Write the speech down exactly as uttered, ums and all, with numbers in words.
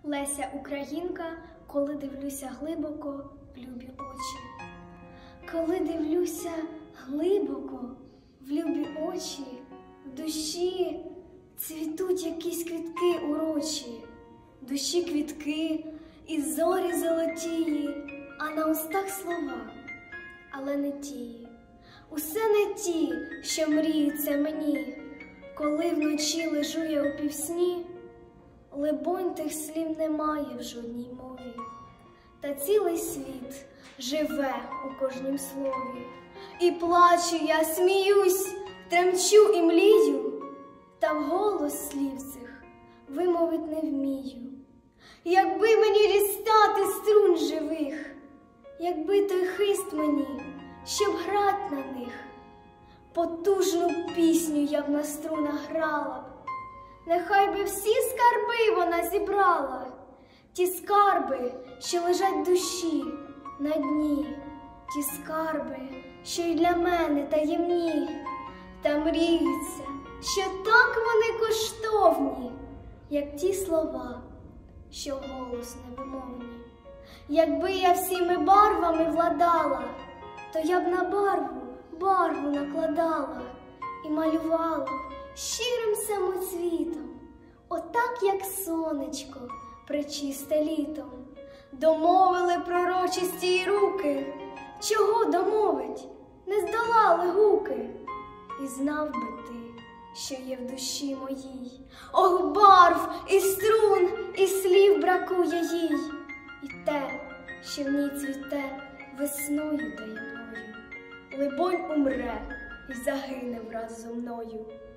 Леся Українка, коли дивлюся глибоко в любі очі. Коли дивлюся глибоко в любі очі, в душі цвітуть якісь квітки урочі, в душі квітки і зорі золотії, а на устах слова, але не ті. Усе не ті, що мріються мені, коли вночі лежу я у півсні. Либонь, тих слів немає в жодній мові, та цілий світ живе у кожнім слові. І плачу я, сміюсь, тремчу і млію, та вголос слів цих вимовить не вмію. Якби мені дістати струн живих, якби той хист мені, щоб грать на них, потужну пісню я б на струнах грала б. Нехай би всі скарби вона зібрала, ті скарби, що лежать в душі на дні, ті скарби, що й для мене таємні, та мріються, що так вони коштовні, як ті слова, що голос невимовні. Якби я всіми барвами владала, то я б на барву барву накладала і малювала б щирим самоцвітом, отак, як сонечко пречисте літом. Домовили пророчисті й руки, чого домовить, не здолали гуки. І знав би ти, що є в душі моїй, ох, барв і струн, і слів бракує їй, і те, що в ній цвіте весною таємною, либонь умре і загине враз зо мною.